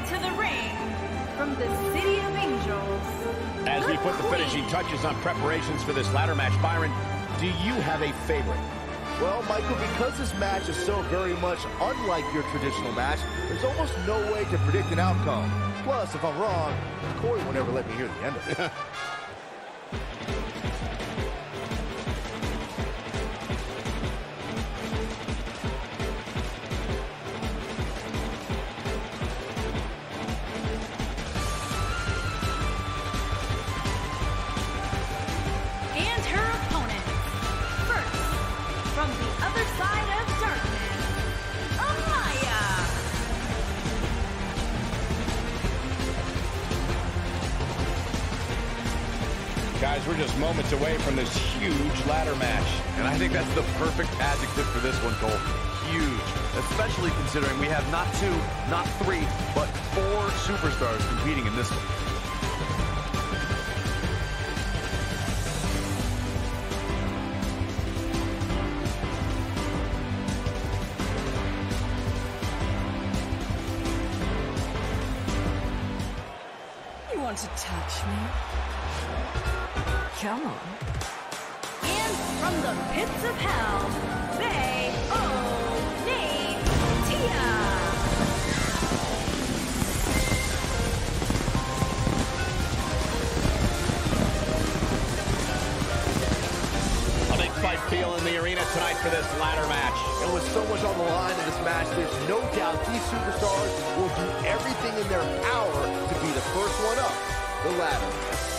to the ring from the City of Angels. As we put the finishing touches on preparations for this ladder match, Byron, do you have a favorite? Well, Michael, because this match is so very much unlike your traditional match, there's almost no way to predict an outcome. Plus, if I'm wrong, Corey will never let me hear the end of it. Guys, we're just moments away from this huge ladder match. And I think that's the perfect adjective for this one, Cole. Huge. Especially considering we have not 2, not 3, but 4 superstars competing in this one. You want to touch me? Come on. And from the pits of hell, Tia. A big fight feel in the arena tonight for this ladder match. And with so much on the line in this match, there's no doubt these superstars will do everything in their power to be the first one up the ladder.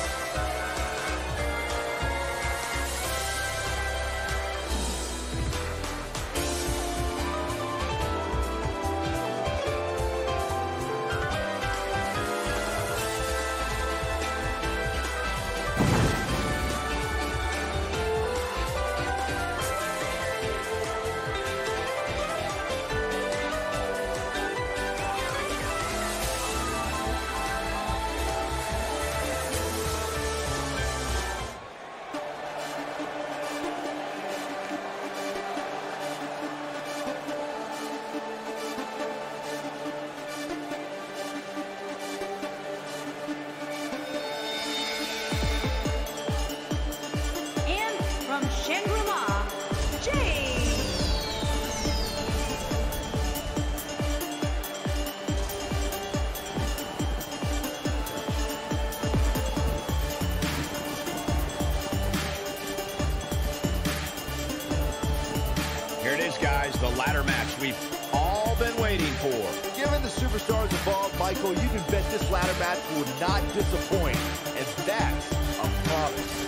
Here it is, guys, the ladder match we've all been waiting for. Given the superstars involved, Michael, you can bet this ladder match will not disappoint, and that's a promise.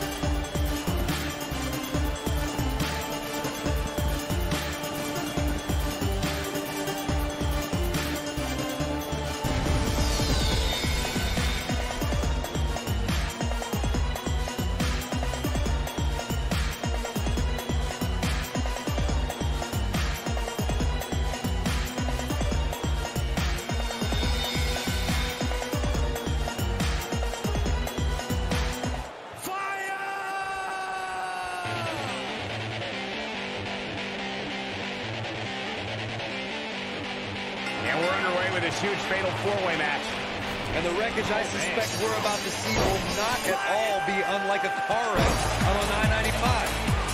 And we're underway with this huge fatal four-way match. And the wreckage I suspect we're about to see will not at all be unlike a car wreck on a 995.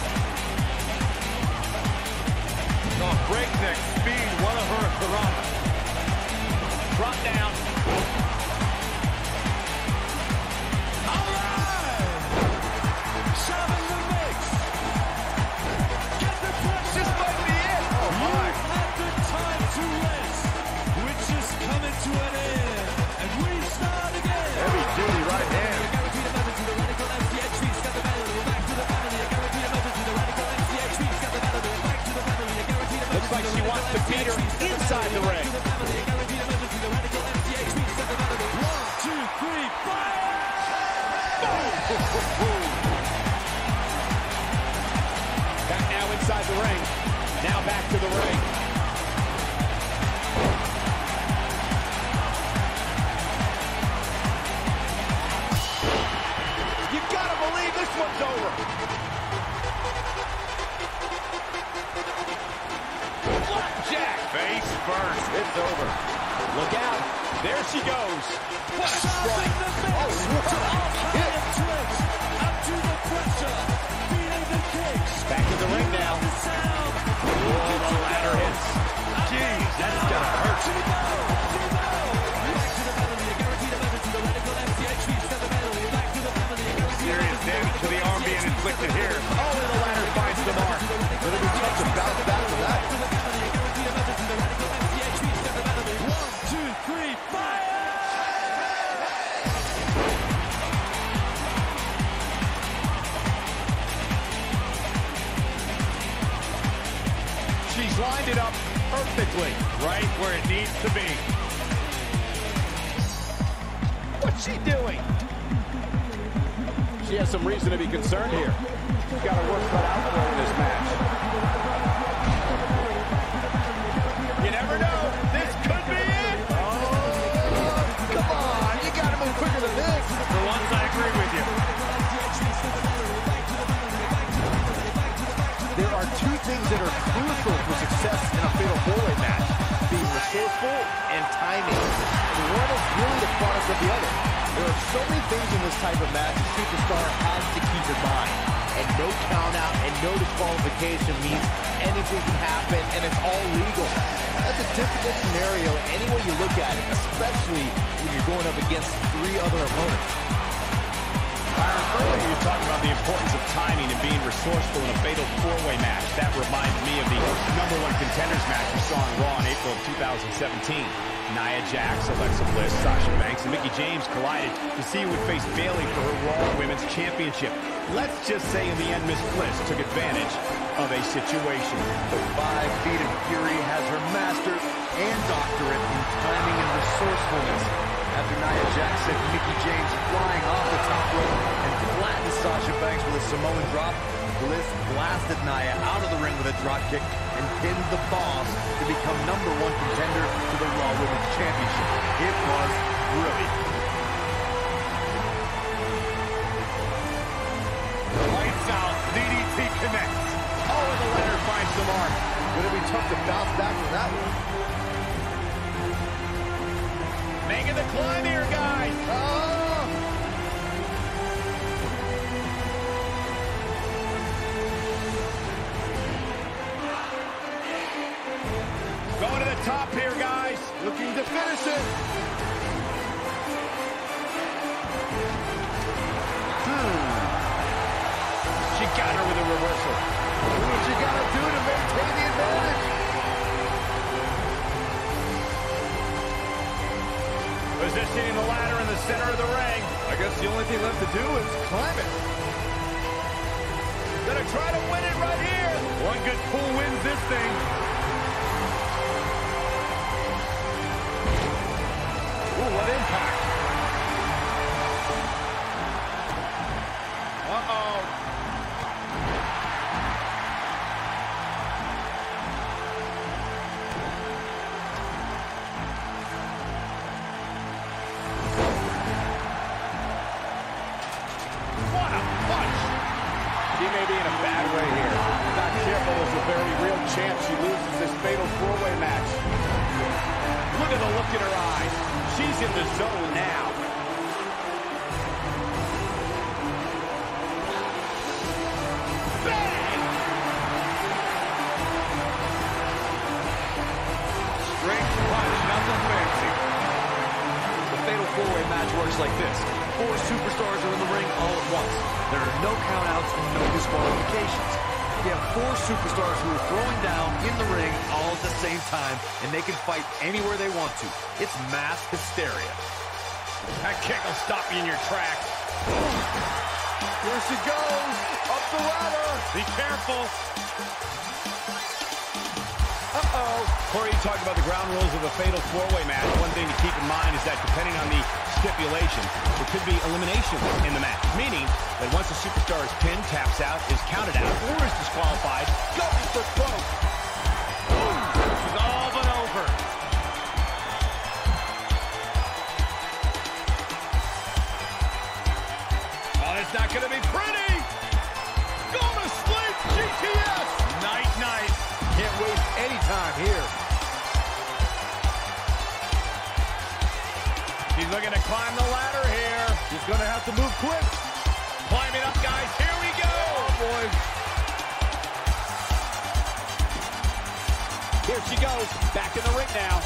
On breakneck speed, one of her Piranha. Drop down. All right! Shoving the mix. Get the pressure. This might be it. Oh, my. You've had the time to rest, which is coming to an end. And we start again. Heavy duty right hand. Guaranteed a method to the radical MCH. We've got the battle. We're back to the family. A guaranteed a method to the radical MCH. We've got the battle. We're back to the family. A guaranteed a method. Looks like she wants to beat her inside the ring. Back now inside the ring. Now back to the ring. You gotta believe this one's over. Blackjack. Face first. It's over. Look out. There she goes. What a Shot strike. in the mix. To off-hand twist. Up to the pressure. Beating the kicks. Back in the ring now. The sound. Oh, the ladder hits. Jeez, that's gotta hurt. Serious damage to the arm being inflicted here. Oh, and the ladder finds the mark. It'll be tough to bounce back from that. 1, 2, 3, fire! She's lined it up perfectly, right where it needs to be. What's she doing? She has some reason to be concerned here. She's got her work cut out for her in this match. You never know. This could be it. Oh, come on. You got to move quicker than this. For once, I agree with you. There are two things that are crucial for success in a fatal four-way match: being resourceful and timing. The one is really the product of the other. There are so many things in this type of match a superstar has to keep in mind. And no count-out and no disqualification means anything can happen, and it's all legal. That's a difficult scenario any way you look at it, especially when you're going up against 3 other opponents. Byron, earlier you talked about the importance of timing and being resourceful in a fatal four-way match. That reminds me of the #1 contenders match we saw on Raw in April of 2017. Nia Jax, Alexa Bliss, Sasha Banks, and Mickie James collided to see who would face Bayley for her Raw Women's Championship. Let's just say in the end, Miss Bliss took advantage of a situation. The 5 feet of fury has her mastered and doctorate in timing and resourcefulness. After Nia Jax sent Mickie James flying off the top rope and flattened Sasha Banks with a Samoan drop, Bliss blasted Nia out of the ring with a dropkick and pinned the Boss to become #1 contender to the Raw Women's Championship. It was brilliant. Lights out, DDT connects. Oh, and the ladder finds the mark. It'll be tough to bounce back from that one. Making the climb here, guys. Oh! Going to the top here, guys. Looking to finish it. She got her with a reversal. Do what you gotta do to maintain the advantage. Positioning the ladder in the center of the ring. I guess the only thing left to do is climb it. Gonna try to win it right here. One good pull wins this thing. Ooh, what impact. Uh-oh. What a punch. She may be in a bad way here. Not careful, there's a very real chance she loses this fatal four-way match. Look at the look in her eyes. She's in the zone now. Bang! Straight punch, nothing fancy. The fatal four-way match works like this. 4 superstars are in the ring all at once. There are no countouts and no disqualifications. You have 4 superstars who are throwing down in the ring all at the same time, and they can fight anywhere they want to. It's mass hysteria. That kick will stop you in your tracks. Here she goes. Up the ladder. Be careful. Uh-oh. Corey, you talked about the ground rules of a fatal four-way match. One thing to keep in mind is that depending on the stipulation, there could be elimination in the match, meaning that once a superstar is pinned, taps out, is counted out, or is disqualified, going for broke. It's all but over. Oh, it's not going to be pretty. Go to sleep, GTS. Night. Can't waste any time here. He's looking to climb the ladder here. He's going to have to move quick. Climbing up, guys. Here we go. Oh, boy. Here she goes. Back in the ring now.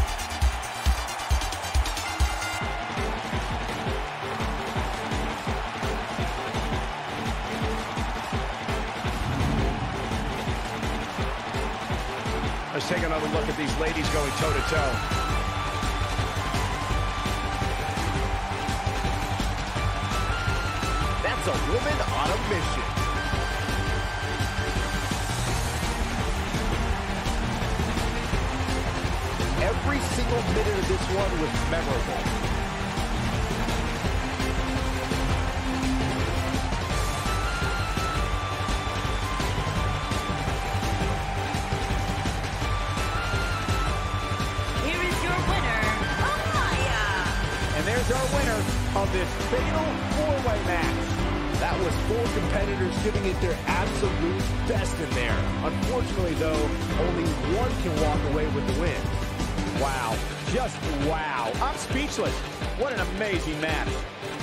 Let's take another look at these ladies going toe-to-toe. That's a woman on a mission. Every single minute of this one was memorable. Here is your winner, Amaya. And there's our winner of this fatal four-way match. That was 4 competitors giving it their absolute best in there. Unfortunately, though, only one can walk away with the win. Wow. Just wow. I'm speechless. What an amazing match.